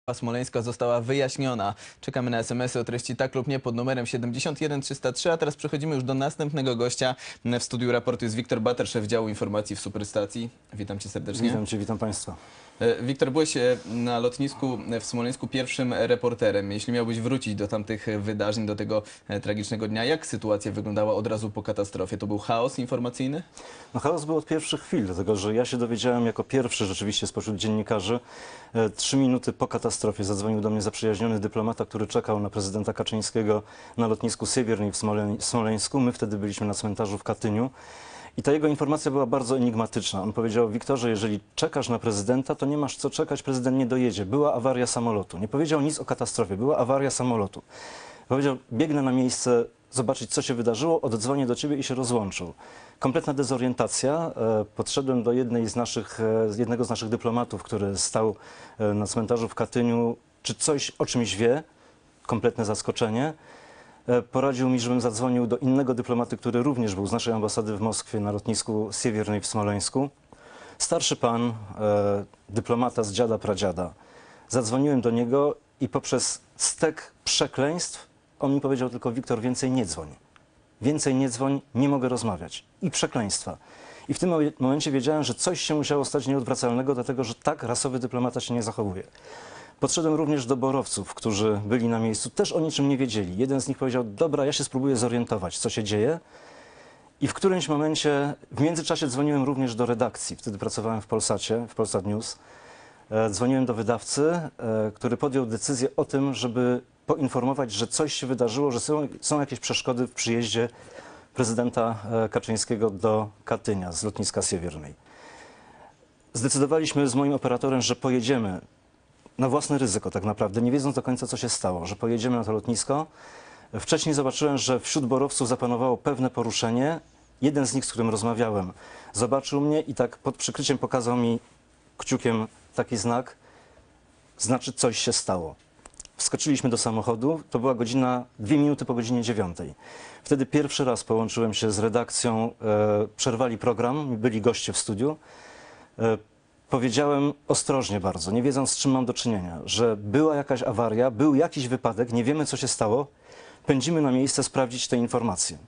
Smoleńska została wyjaśniona. Czekamy na SMS-y o treści tak lub nie pod numerem 71303, a teraz przechodzimy już do następnego gościa. W studiu raportu jest Wiktor Bater, szef działu informacji w Superstacji. Witam cię serdecznie. Witam cię, witam państwa. Wiktor, byłeś na lotnisku w Smoleńsku pierwszym reporterem. Jeśli miałbyś wrócić do tamtych wydarzeń, do tego tragicznego dnia, jak sytuacja wyglądała od razu po katastrofie? To był chaos informacyjny? No, chaos był od pierwszych chwil, dlatego że ja się dowiedziałem jako pierwszy rzeczywiście spośród dziennikarzy. 3 minuty po katastrofie zadzwonił do mnie zaprzyjaźniony dyplomata, który czekał na prezydenta Kaczyńskiego na lotnisku Siewiernej w Smoleńsku. My wtedy byliśmy na cmentarzu w Katyniu. I ta jego informacja była bardzo enigmatyczna. On powiedział: Wiktorze, jeżeli czekasz na prezydenta, to nie masz co czekać, prezydent nie dojedzie. Była awaria samolotu. Nie powiedział nic o katastrofie, była awaria samolotu. Powiedział: biegnę na miejsce zobaczyć, co się wydarzyło, oddzwonię do ciebie i się rozłączył. Kompletna dezorientacja. Podszedłem do jednego z naszych dyplomatów, który stał na cmentarzu w Katyniu, czy coś o czymś wie. Kompletne zaskoczenie. Poradził mi, żebym zadzwonił do innego dyplomaty, który również był z naszej ambasady w Moskwie na lotnisku Siewiernej w Smoleńsku. Starszy pan, dyplomata z dziada pradziada. Zadzwoniłem do niego i poprzez stek przekleństw on mi powiedział tylko: Wiktor, więcej nie dzwoń. Więcej nie dzwoń, nie mogę rozmawiać. I przekleństwa. I w tym momencie wiedziałem, że coś się musiało stać nieodwracalnego, dlatego że tak rasowy dyplomata się nie zachowuje. Podszedłem również do borowców, którzy byli na miejscu, też o niczym nie wiedzieli. Jeden z nich powiedział: dobra, ja się spróbuję zorientować, co się dzieje. I w którymś momencie, w międzyczasie dzwoniłem również do redakcji. Wtedy pracowałem w Polsacie, w Polsat News. Dzwoniłem do wydawcy, który podjął decyzję o tym, żeby poinformować, że coś się wydarzyło, że są jakieś przeszkody w przyjeździe prezydenta Kaczyńskiego do Katynia z lotniska Siewiernej. Zdecydowaliśmy z moim operatorem, że pojedziemy na własne ryzyko tak naprawdę, nie wiedząc do końca, co się stało, że pojedziemy na to lotnisko. Wcześniej zobaczyłem, że wśród borowców zapanowało pewne poruszenie. Jeden z nich, z którym rozmawiałem, zobaczył mnie i tak pod przykryciem pokazał mi kciukiem taki znak, znaczy coś się stało. Wskoczyliśmy do samochodu, to była godzina, 2 minuty po godzinie 9. Wtedy pierwszy raz połączyłem się z redakcją, przerwali program, byli goście w studiu. Powiedziałem ostrożnie bardzo, nie wiedząc, z czym mam do czynienia, że była jakaś awaria, był jakiś wypadek, nie wiemy, co się stało, pędzimy na miejsce sprawdzić te informacje.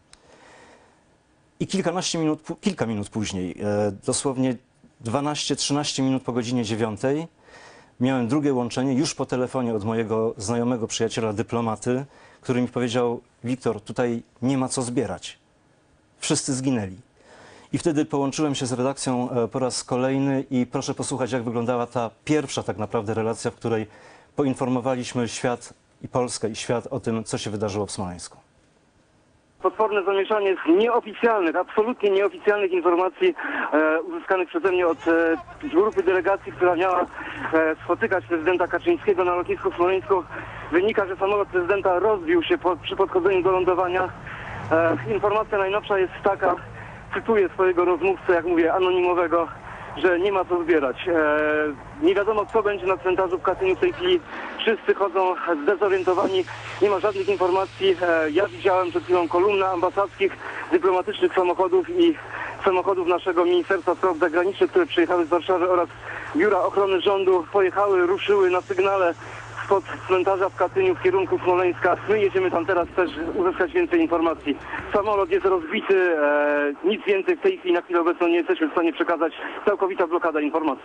I kilka minut później, dosłownie 12-13 minut po godzinie 9, miałem drugie łączenie już po telefonie od mojego znajomego przyjaciela dyplomaty, który mi powiedział: Wiktor, tutaj nie ma co zbierać. Wszyscy zginęli. I wtedy połączyłem się z redakcją po raz kolejny i proszę posłuchać, jak wyglądała ta pierwsza tak naprawdę relacja, w której poinformowaliśmy świat i Polskę i świat o tym, co się wydarzyło w Smoleńsku. Potworne zamieszanie z nieoficjalnych, absolutnie nieoficjalnych informacji uzyskanych przeze mnie od grupy delegacji, która miała spotykać prezydenta Kaczyńskiego na lotnisku w Smoleńsku. Wynika, że samolot prezydenta rozbił się przy podchodzeniu do lądowania. Informacja najnowsza jest taka, cytuję swojego rozmówcę, jak mówię, anonimowego, że nie ma co zbierać. Nie wiadomo, co będzie na cmentarzu w Katyniu w tej chwili. Wszyscy chodzą zdezorientowani, nie ma żadnych informacji. Ja widziałem przed chwilą kolumnę ambasadzkich, dyplomatycznych samochodów i samochodów naszego Ministerstwa Spraw Zagranicznych, które przyjechały z Warszawy oraz Biura Ochrony Rządu. Pojechały, ruszyły na sygnale spod cmentarza w Katyniu w kierunku Smoleńska. My jedziemy tam teraz też uzyskać więcej informacji. Samolot jest rozbity, nic więcej w tej chwili na chwilę obecną nie jesteśmy w stanie przekazać. Całkowita blokada informacji.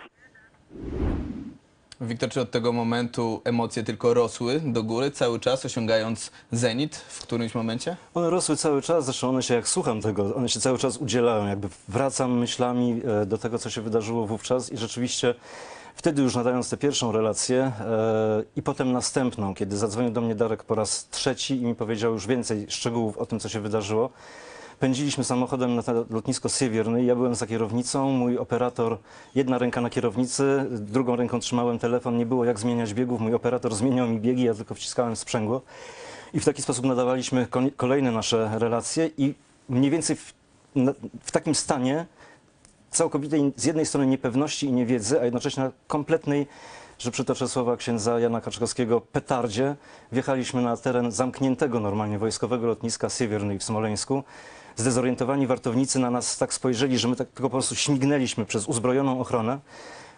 Wiktor, czy od tego momentu emocje tylko rosły do góry cały czas, osiągając zenit w którymś momencie? One rosły cały czas, zresztą one się, jak słucham tego, one się cały czas udzielają, jakby wracam myślami do tego, co się wydarzyło wówczas i rzeczywiście wtedy już nadając tę pierwszą relację i potem następną, kiedy zadzwonił do mnie Darek po raz trzeci i mi powiedział już więcej szczegółów o tym, co się wydarzyło. Pędziliśmy samochodem na lotnisko Siewierne. Ja byłem za kierownicą, mój operator, jedna ręka na kierownicy, drugą ręką trzymałem telefon, nie było jak zmieniać biegów, mój operator zmieniał mi biegi, ja tylko wciskałem sprzęgło. I w taki sposób nadawaliśmy kolejne nasze relacje i mniej więcej w takim stanie całkowitej z jednej strony niepewności i niewiedzy, a jednocześnie kompletnej, że przytoczę słowa księdza Jana Kaczkowskiego, petardzie, wjechaliśmy na teren zamkniętego normalnie wojskowego lotniska Siewiernej w Smoleńsku. Zdezorientowani wartownicy na nas tak spojrzeli, że my tak tylko po prostu śmignęliśmy przez uzbrojoną ochronę.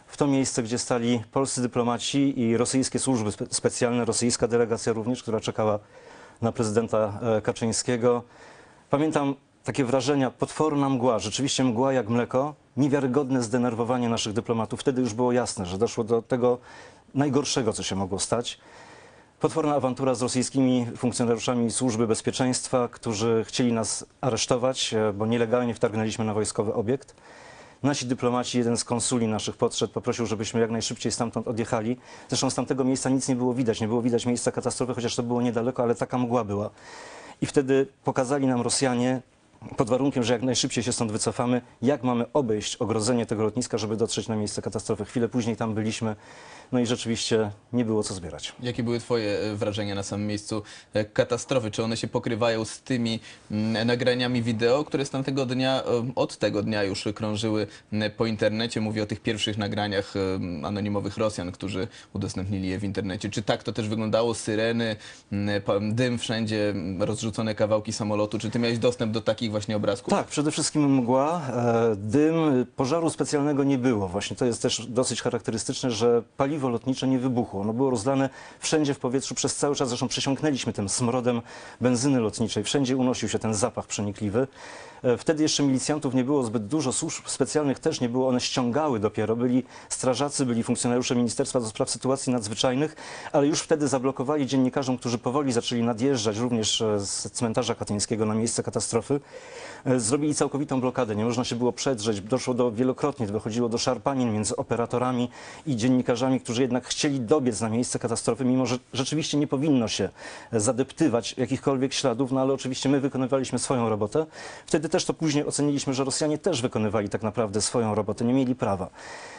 w to miejsce, gdzie stali polscy dyplomaci i rosyjskie służby specjalne, rosyjska delegacja również, która czekała na prezydenta Kaczyńskiego. Pamiętam takie wrażenia, potworna mgła, rzeczywiście mgła jak mleko, niewiarygodne zdenerwowanie naszych dyplomatów. Wtedy już było jasne, że doszło do tego najgorszego, co się mogło stać. Potworna awantura z rosyjskimi funkcjonariuszami służby bezpieczeństwa, którzy chcieli nas aresztować, bo nielegalnie wtargnęliśmy na wojskowy obiekt. Nasi dyplomaci, jeden z konsuli naszych podszedł, poprosił, żebyśmy jak najszybciej stamtąd odjechali. Zresztą z tamtego miejsca nic nie było widać miejsca katastrofy, chociaż to było niedaleko, ale taka mgła była. I wtedy pokazali nam Rosjanie, pod warunkiem, że jak najszybciej się stąd wycofamy, jak mamy obejść ogrodzenie tego lotniska, żeby dotrzeć na miejsce katastrofy. Chwilę później tam byliśmy, no i rzeczywiście nie było co zbierać. Jakie były twoje wrażenia na samym miejscu katastrofy? Czy one się pokrywają z tymi nagraniami wideo, które z tamtego dnia, od tego dnia już krążyły po internecie? Mówię o tych pierwszych nagraniach anonimowych Rosjan, którzy udostępnili je w internecie. Czy tak to też wyglądało? Syreny, dym wszędzie, rozrzucone kawałki samolotu. Czy ty miałeś dostęp do takich właśnie obrazków? Tak, przede wszystkim mgła, dym, pożaru specjalnego nie było. Właśnie to jest też dosyć charakterystyczne, że paliwo lotnicze nie wybuchło. Ono było rozlane wszędzie w powietrzu przez cały czas. Zresztą przesiąknęliśmy tym smrodem benzyny lotniczej. Wszędzie unosił się ten zapach przenikliwy. Wtedy jeszcze milicjantów nie było zbyt dużo, służb specjalnych też nie było, one ściągały dopiero. Byli strażacy, byli funkcjonariusze Ministerstwa do Spraw Sytuacji Nadzwyczajnych, ale już wtedy zablokowali dziennikarzom, którzy powoli zaczęli nadjeżdżać również z cmentarza katyńskiego na miejsce katastrofy. Zrobili całkowitą blokadę, nie można się było przedrzeć, wielokrotnie dochodziło do szarpanin między operatorami i dziennikarzami, którzy jednak chcieli dobiec na miejsce katastrofy, mimo że rzeczywiście nie powinno się zadeptywać jakichkolwiek śladów, no ale oczywiście my wykonywaliśmy swoją robotę. Wtedy też to później oceniliśmy, że Rosjanie też wykonywali tak naprawdę swoją robotę, nie mieli prawa.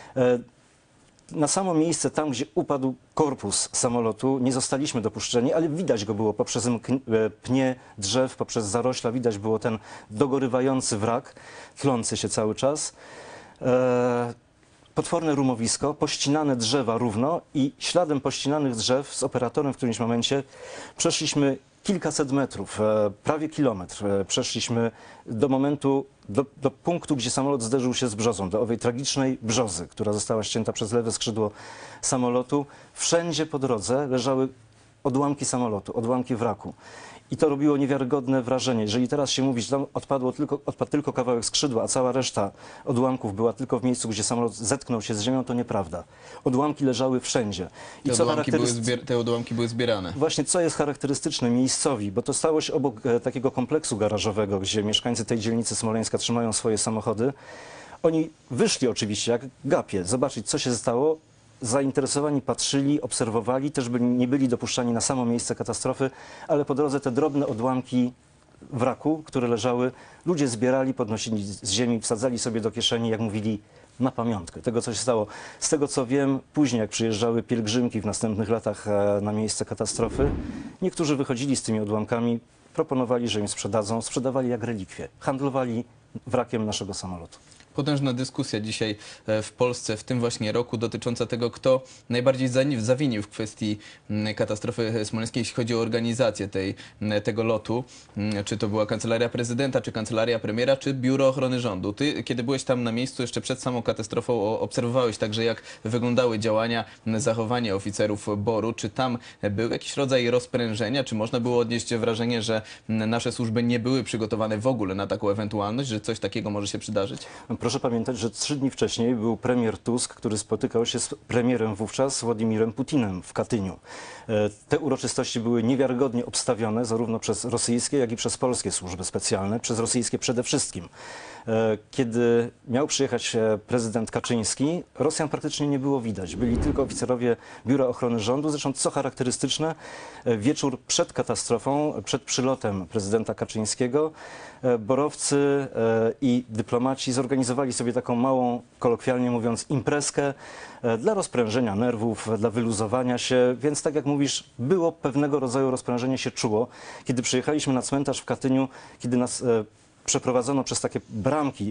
Na samo miejsce, tam gdzie upadł korpus samolotu, nie zostaliśmy dopuszczeni, ale widać go było poprzez pnie drzew, poprzez zarośla, widać było ten dogorywający wrak, tlący się cały czas. Potworne rumowisko, pościnane drzewa równo i śladem pościnanych drzew z operatorem w którymś momencie przeszliśmy kilkaset metrów, prawie kilometr. Przeszliśmy do momentu, do punktu, gdzie samolot zderzył się z brzozą, do owej tragicznej brzozy, która została ścięta przez lewe skrzydło samolotu. Wszędzie po drodze leżały odłamki samolotu, odłamki wraku. I to robiło niewiarygodne wrażenie. Jeżeli teraz się mówi, że tam odpadł tylko kawałek skrzydła, a cała reszta odłamków była tylko w miejscu, gdzie samolot zetknął się z ziemią, to nieprawda. Odłamki leżały wszędzie. I te odłamki były zbierane. Właśnie co jest charakterystyczne miejscowi, bo to stało się obok takiego kompleksu garażowego, gdzie mieszkańcy tej dzielnicy Smoleńska trzymają swoje samochody. Oni wyszli oczywiście jak gapie zobaczyć, co się stało. Zainteresowani patrzyli, obserwowali, też nie byli dopuszczani na samo miejsce katastrofy, ale po drodze te drobne odłamki wraku, które leżały, ludzie zbierali, podnosili z ziemi, wsadzali sobie do kieszeni, jak mówili, na pamiątkę tego, co się stało. Z tego, co wiem, później jak przyjeżdżały pielgrzymki w następnych latach na miejsce katastrofy, niektórzy wychodzili z tymi odłamkami, proponowali, że im sprzedadzą, sprzedawali jak relikwie, handlowali wrakiem naszego samolotu. Potężna dyskusja dzisiaj w Polsce w tym właśnie roku dotycząca tego, kto najbardziej zawinił w kwestii katastrofy smoleńskiej, jeśli chodzi o organizację tego lotu. Czy to była Kancelaria Prezydenta, czy Kancelaria Premiera, czy Biuro Ochrony Rządu. Ty, kiedy byłeś tam na miejscu jeszcze przed samą katastrofą, obserwowałeś także, jak wyglądały działania, zachowanie oficerów BOR-u. Czy tam był jakiś rodzaj rozprężenia? Czy można było odnieść wrażenie, że nasze służby nie były przygotowane w ogóle na taką ewentualność, że coś takiego może się przydarzyć? Proszę pamiętać, że 3 dni wcześniej był premier Tusk, który spotykał się z premierem wówczas Władimirem Putinem w Katyniu. Te uroczystości były niewiarygodnie obstawione zarówno przez rosyjskie, jak i przez polskie służby specjalne, przez rosyjskie przede wszystkim. Kiedy miał przyjechać prezydent Kaczyński, Rosjan praktycznie nie było widać. Byli tylko oficerowie Biura Ochrony Rządu. Zresztą co charakterystyczne, wieczór przed katastrofą, przed przylotem prezydenta Kaczyńskiego, borowcy i dyplomaci zorganizowali sobie taką małą, kolokwialnie mówiąc, imprezkę dla rozprężenia nerwów, dla wyluzowania się, więc tak jak mówisz, było pewnego rodzaju rozprężenie się czuło. Kiedy przyjechaliśmy na cmentarz w Katyniu, kiedy nas przeprowadzono przez takie bramki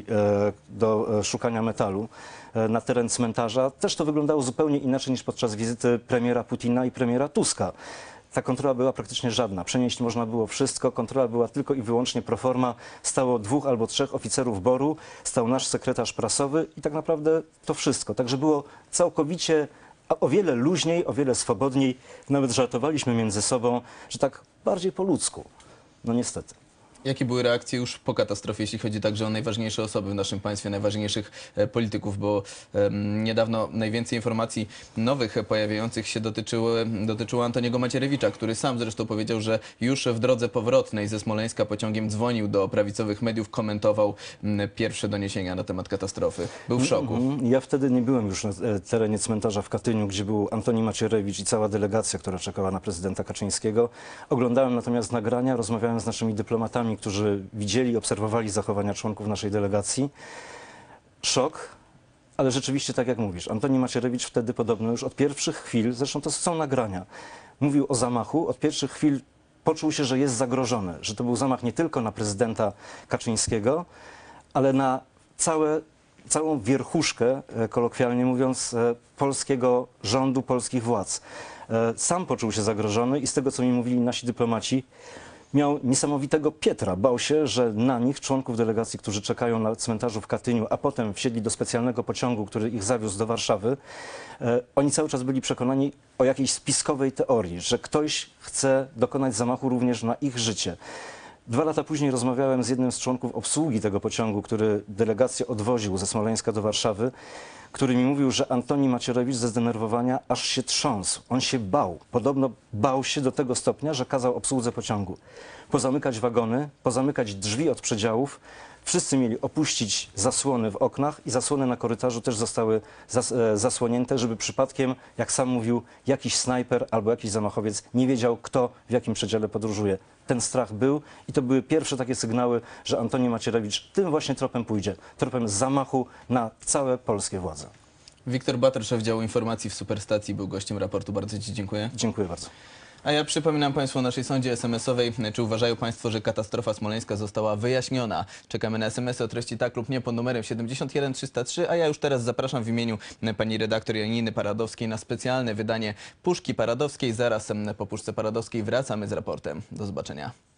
do szukania metalu na teren cmentarza, też to wyglądało zupełnie inaczej niż podczas wizyty premiera Putina i premiera Tuska. ta kontrola była praktycznie żadna. Przenieść można było wszystko, kontrola była tylko i wyłącznie pro forma. Stało 2 albo 3 oficerów BOR-u, stał nasz sekretarz prasowy i tak naprawdę to wszystko. Także było całkowicie o wiele luźniej, o wiele swobodniej. Nawet żartowaliśmy między sobą, że tak bardziej po ludzku. No niestety. Jakie były reakcje już po katastrofie, jeśli chodzi także o najważniejsze osoby w naszym państwie, najważniejszych polityków, bo niedawno najwięcej informacji nowych pojawiających się dotyczyło Antoniego Macierewicza, który sam zresztą powiedział, że już w drodze powrotnej ze Smoleńska pociągiem dzwonił do prawicowych mediów, komentował pierwsze doniesienia na temat katastrofy. Był w szoku. Ja wtedy nie byłem już na terenie cmentarza w Katyniu, gdzie był Antoni Macierewicz i cała delegacja, która czekała na prezydenta Kaczyńskiego. Oglądałem natomiast nagrania, rozmawiałem z naszymi dyplomatami, którzy widzieli i obserwowali zachowania członków naszej delegacji. Szok, ale rzeczywiście tak jak mówisz, Antoni Macierewicz wtedy podobno już od pierwszych chwil, zresztą to są nagrania, mówił o zamachu, od pierwszych chwil poczuł się, że jest zagrożony, że to był zamach nie tylko na prezydenta Kaczyńskiego, ale na całą wierchuszkę, kolokwialnie mówiąc, polskiego rządu, polskich władz. Sam poczuł się zagrożony i z tego, co mi mówili nasi dyplomaci, miał niesamowitego Pietra. Bał się, że na nich, członków delegacji, którzy czekają na cmentarzu w Katyniu, a potem wsiedli do specjalnego pociągu, który ich zawiózł do Warszawy, oni cały czas byli przekonani o jakiejś spiskowej teorii, że ktoś chce dokonać zamachu również na ich życie. 2 lata później rozmawiałem z jednym z członków obsługi tego pociągu, który delegację odwoził ze Smoleńska do Warszawy, który mi mówił, że Antoni Macierewicz ze zdenerwowania aż się trząsł. On się bał. Podobno bał się do tego stopnia, że kazał obsłudze pociągu pozamykać wagony, pozamykać drzwi od przedziałów. Wszyscy mieli opuścić zasłony w oknach i zasłony na korytarzu też zostały zasłonięte, żeby przypadkiem, jak sam mówił, jakiś snajper albo jakiś zamachowiec nie wiedział, kto w jakim przedziale podróżuje. Ten strach był i to były pierwsze takie sygnały, że Antoni Macierewicz tym właśnie tropem pójdzie. Tropem zamachu na całe polskie władze. Wiktor Bater, szef działu informacji w Superstacji, był gościem raportu. Bardzo Ci dziękuję. Dziękuję bardzo. A ja przypominam Państwu o naszej sądzie SMS-owej. Czy uważają Państwo, że katastrofa smoleńska została wyjaśniona? Czekamy na SMS-y o treści tak lub nie pod numerem 71303, a ja już teraz zapraszam w imieniu pani redaktor Janiny Paradowskiej na specjalne wydanie Puszki Paradowskiej. Zaraz po Puszce Paradowskiej wracamy z raportem. Do zobaczenia.